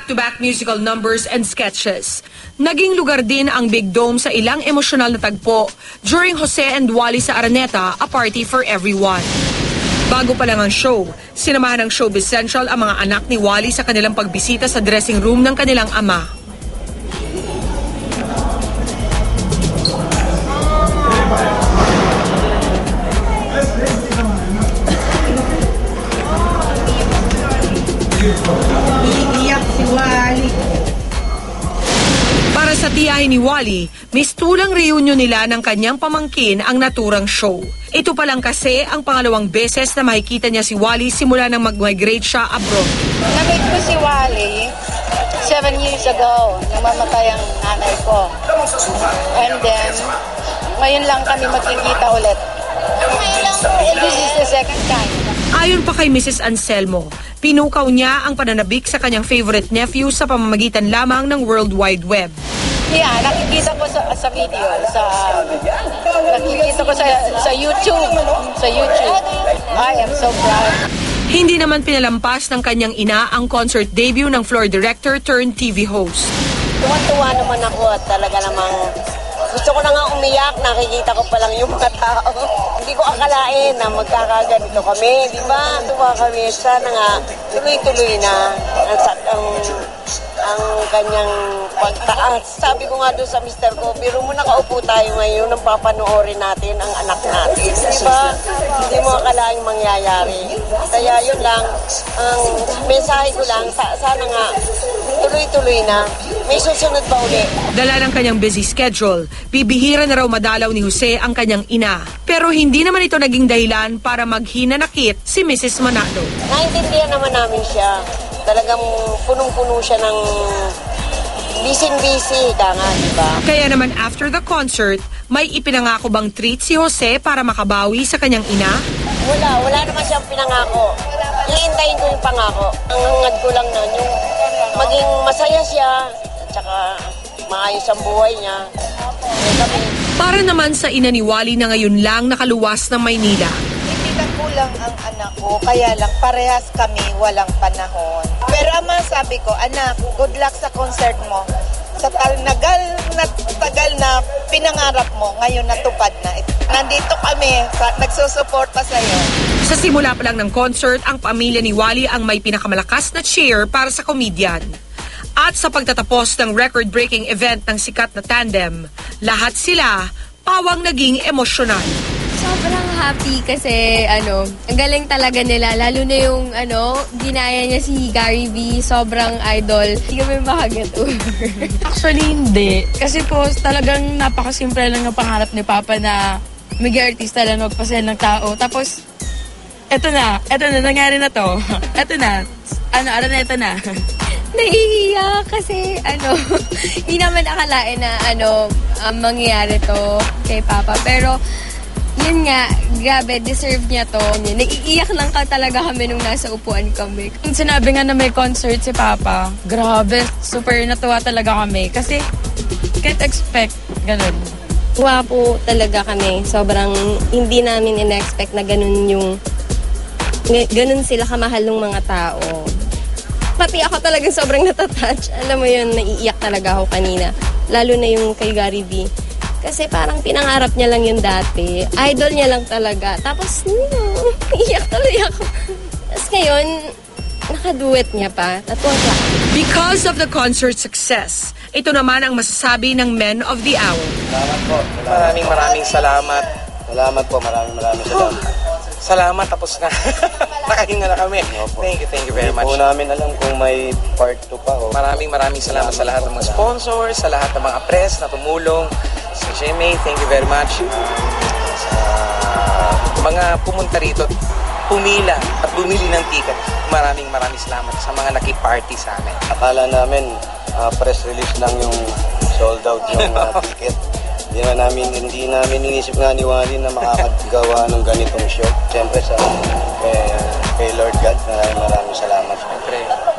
back-to-back musical numbers and sketches. Naging lugar din ang Big Dome sa ilang emosyonal na tagpo during Jose and Wally sa Araneta, a party for everyone. Bago pa lang ang show, sinamahan ng Showbiz Central ang mga anak ni Wally sa kanilang pagbisita sa dressing room ng kanilang ama. Iiyak si Wally. Para sa tiyahin ni Wally, mistulang reunion nila ng kanyang pamangkin ang naturang show. Ito pa lang kasi ang pangalawang beses na makikita niya si Wally simula nang mag-migrate siya abroad. Namit ko si Wally 7 years ago, nang mamatay ang nanay ko. And then, ngayon lang kami magkikita ulit. This is the second time. Ayon pa kay Mrs. Anselmo, pinukaw niya ang pananabik sa kanyang favorite nephew sa pamamagitan lamang ng World Wide Web. Yeah, nakikita ko sa video, nakikita ko sa YouTube. I am so proud. Hindi naman pinalampas ng kanyang ina ang concert debut ng floor director turned TV host. Tuwan-tuwa naman ako at talaga namang gusto ko na nga umiyak, nakikita ko pa lang yung mga tao. Hindi ko akalain na magkakaganito kami, di ba? Tuwa kami, sana nga tuloy-tuloy na ang kanyang pagtaas. Sabi ko nga doon sa mister ko, biro mo nakaupo tayo ngayon nang papanoorin natin ang anak natin. Di ba? Hindi mo akalaing mangyayari. Kaya yun lang, ang mensahe ko lang, sana nga tuloy-tuloy na. May susunod pa uli. Dala ng kanyang busy schedule, bibihira na raw madalaw ni Jose ang kanyang ina. Pero hindi naman ito naging dahilan para maghinanakit si Mrs. Manalo. Naintindihan naman namin siya. Talagang punong-puno siya ng busy-busy, ka nga, di ba? Kaya naman after the concert, may ipinangako bang treat si Jose para makabawi sa kanyang ina? Wala naman siyang pinangako. Iintayin ko yung pangako. Ang hangad ko lang nun, yung maging masaya siya, at saka maayos ang buhay niya. Para naman sa ina ni Wally na ngayon lang nakaluwas ng Maynila. Hindi na kulang ang anak ko, kaya lang parehas kami walang panahon. Pero ang masabi ko, anak, good luck sa concert mo. Sa tagal na pinangarap mo, ngayon natupad na. Nandito kami, nagsusuporta sa iyo. Sa simula pa lang ng concert, ang pamilya ni Wally ang may pinakamalakas na cheer para sa comedian. At sa pagtatapos ng record-breaking event ng sikat na tandem, lahat sila pawang naging emosyonal. Sobrang happy kasi ang galing talaga nila, lalo na yung ginaya niya si Gary V, sobrang idol. Hindi kami makaget over. Actually hindi, kasi po talagang napakasimple lang ng pangarap ni Papa na maging artista lang, magpasaya ng tao. Tapos eto na, nangyari na to. Eto na, ito na. Naiiyak kasi hindi naman akalain na mangyayari to kay Papa, pero yun nga, grabe, deserve niya to. Naiiyak lang talaga kami nung nasa upuan kami. Sinabi nga na may concert si Papa, grabe, super natuwa talaga kami. Kasi, can't expect, ganun. Tuwa po talaga kami. Sobrang hindi namin in-expect na ganun sila kamahal ng mga tao. Pati ako talagang sobrang natatouch. Alam mo yun, naiiyak talaga ako kanina. Lalo na yung kay Gary V. Kasi parang pinangarap niya lang yun dati. Idol niya lang talaga. Tapos, iyak tuloy ako. Tapos ngayon, nakaduet niya pa. Natuwa siya. Because of the concert success, ito naman ang masasabi ng Men of the Hour. Salamat po. Maraming salamat. Salamat po. Maraming salamat. Salamat, tapos na. Nakahinga na kami. Thank you very much. Hindi po namin alam kung may part 2 pa. Maraming salamat sa lahat ng mga sponsors, sa lahat ng mga press na tumulong. Sa GMA, thank you very much. Sa mga pumunta rito, pumila at bumili ng ticket, maraming salamat sa mga nakiparty sa amin. Akala namin press release lang yung sold out yung ticket. Hindi namin inisip nga ni Wally na makakagawa ng ganitong show. Siyempre kay Lord God, maraming salamat. Siyempre,